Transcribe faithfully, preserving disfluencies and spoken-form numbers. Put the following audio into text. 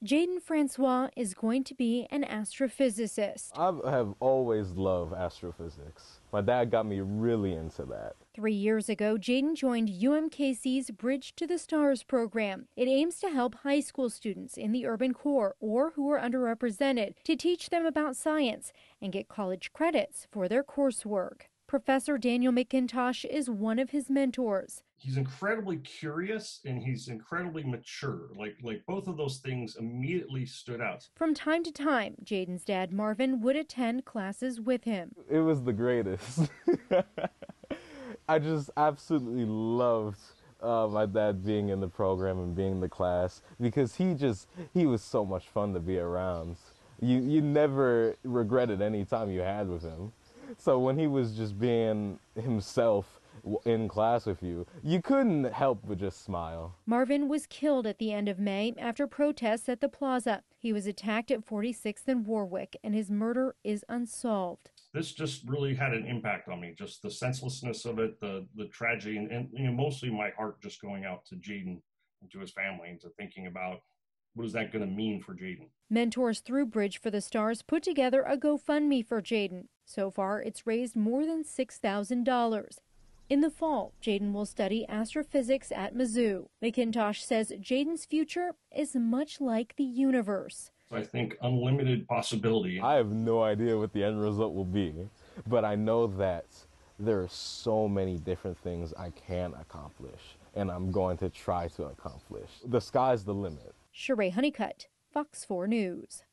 Jaden Francois is going to be an astrophysicist. I have always loved astrophysics. My dad got me really into that. Three years ago, Jaden joined U M K C's Bridge to the Stars program. It aims to help high school students in the urban core or who are underrepresented to teach them about science and get college credits for their coursework. Professor Daniel McIntosh is one of his mentors. He's incredibly curious and he's incredibly mature. Like, like both of those things immediately stood out. From time to time, Jaden's dad, Marvin, would attend classes with him. It was the greatest. I just absolutely loved uh, my dad being in the program and being in the class because he just, he was so much fun to be around. You, you never regretted any time you had with him. So when he was just being himself in class with you, you couldn't help but just smile. Marvin was killed at the end of May after protests at the plaza. He was attacked at forty-sixth and Warwick, and his murder is unsolved. This just really had an impact on me, just the senselessness of it, the the tragedy, and, and you know, mostly my heart just going out to Jaden and to his family and to thinking about what is that going to mean for Jaden. Mentors through Bridge for the Stars put together a GoFundMe for Jaden. So far, it's raised more than six thousand dollars. In the fall, Jaden will study astrophysics at Mizzou. McIntosh says Jaden's future is much like the universe. I think unlimited possibility. I have no idea what the end result will be, but I know that there are so many different things I can accomplish, and I'm going to try to accomplish. The sky's the limit. Sheree Honeycutt, Fox four News.